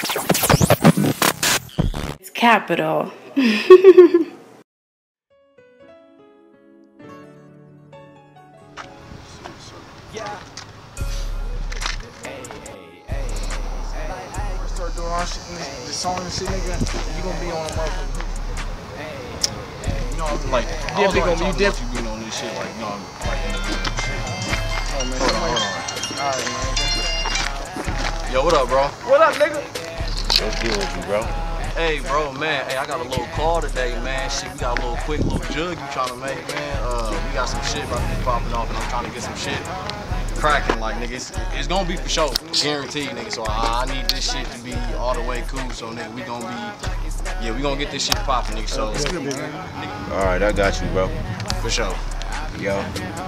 It's capital. Yeah. Start doing our shit, this song and shit, nigga. You gonna be on a motherfucker. You know, like, definitely gonna be different. You been on this shit, like, you know, like in the shit. Oh man, hold on. Alright, man. Yo, what up, bro? What up, nigga? What's good with you, bro? Hey, bro, man. Hey, I got a little call today, man. Shit, we got a little jug you trying to make, man. We got some shit about to be popping off, and I'm trying to get some shit cracking, like, nigga. It's gonna be for sure, guaranteed, nigga. So I need this shit to be all the way cool. So, nigga, we gonna get this shit popping, nigga. So, nigga. All right, I got you, bro. For sure. Yo.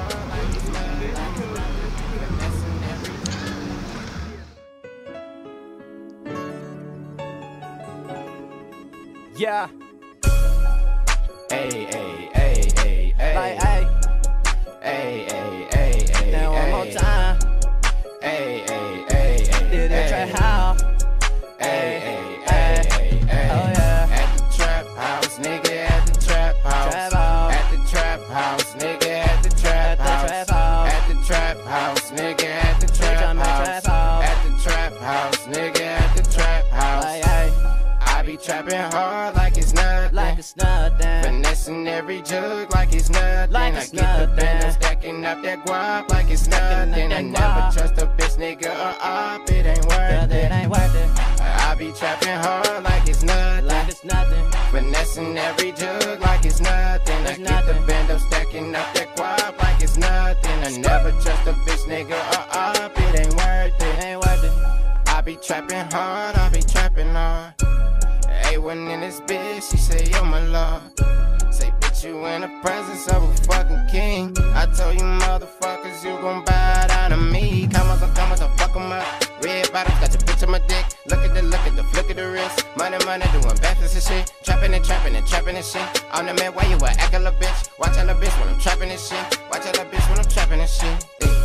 Yeah. Hey, hey, hey, hey, hey. Like, hey. Hey, hey, hey, hey. Now one more time. Hey, hey, hey, hey. Did it try how? Hey, hey, hey, hey, hey. Oh yeah. At the trap house, nigga. At the trap house. At the trap house, nigga. At the trap house. At the trap house, nigga. At the trap house. At the trap house, nigga. At the trap house. I be trapping hard like it's nothing. Like it's nothing. Finessing every jug like it's nothing. Like it's nothing. I get the band, stacking up that guap like it's nothing. I never trust a bitch nigga or op, it ain't worth it. I be trapping hard like it's nothing. Like it's nothing. Finessing every jug like it's nothing. I get the band, stacking up that guap like it's nothing. I never trust a bitch nigga or op, it ain't worth it. I be trapping hard, I be trapping hard. A1 in this bitch, she say, yo, my lord. Say, bitch, you in the presence of a fucking king. I told you motherfuckers, you gon' bow down to me. Come on, so fuck 'em up. Red bottoms, got your bitch on my dick. Look at the flick of the wrist. Money, doing backflips and shit. Trapping and shit. On the man, why you a act a little bitch? Watch out the bitch when I'm trapping this shit. Watch out the bitch when I'm trapping this shit.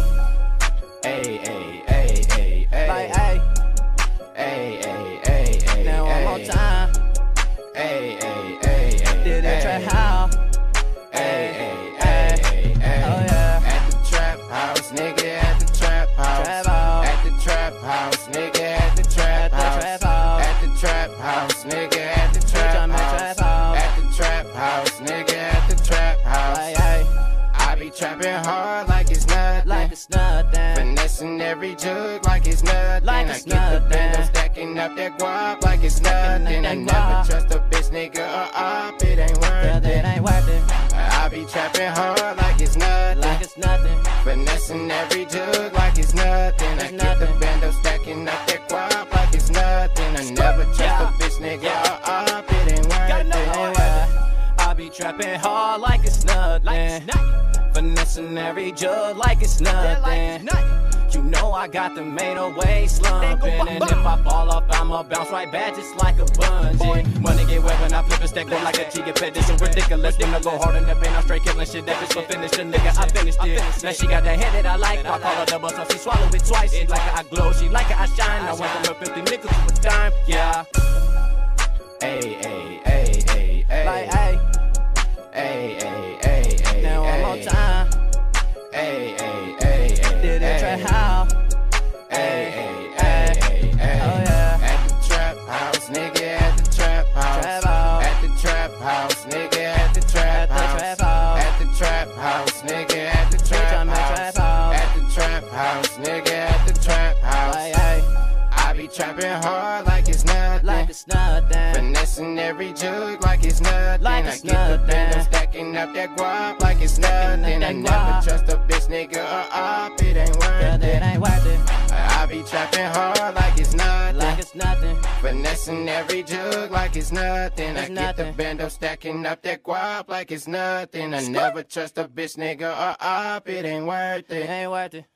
Hey, hey, hey, hey, hey. Like, hey. Hey, hey, hey, hey. Now one more time. Hey, hey, hey, hey. Did it try how? Hey, hey, hey, hey, hey. Oh yeah. At the trap house, nigga. At the trap house. At the trap house, nigga. At the trap house. At the trap house, nigga. At the trap house. At the trap house, nigga. At the trap house. I be trapping hard like it's nothing. Like it's nothing. Finessing every jug like it's nothing. Like it's nothing. I get the band, stacking up that guap like it's nothing. I never trust a bitch nigga or op, it ain't worth it. I be trapping hard like it's nothing. Like it's nothing. Finessing every jug like it's nothing. I get the band, stacking up that guap like it's nothing. I never trust a bitch nigga or op, it ain't worth it. I be trapping hard like it's nothing. Finessing every jug like it's nothing. You know I got the main away slumping. And if I fall off, I'ma bounce right back just like a bungee. Money get wet when I flip a stack, go like a G, get fed. This is ridiculous. Then I go hard in the paint, I'm straight killing shit. That bitch gon' finish the nigga, I finished it. Now she got that head that I like. I call her double, so she swallow it twice. She like it, I glow, she like it, I shine. I went from her 50 nickels to a dime, yeah. Hey, hey, hey, hey, hey. Like, hey. Hey, hey, hey, hey. Now one more time. Hey, hey, hey, hey. Did it try how? Hey, hey, hey, hey, hey. Oh yeah. At the trap house, nigga. At the trap house. At the trap house, nigga. At the trap house. At the trap house, nigga. At the trap house. At the trap house, nigga. At the trap house. I be trapping hard like it's nothing. Like it's nothing. Finessing every jug like it's nothing. Like it's nothing. I get the band, stacking up that guap like it's nothing. I never trust a bitch nigga or op, it ain't worth it. I be trapping hard like it's nothing. Like it's nothing. Finessing every jug like it's nothing. I get the band, stacking up that guap like it's nothing. I never trust a bitch nigga or op, it ain't worth it.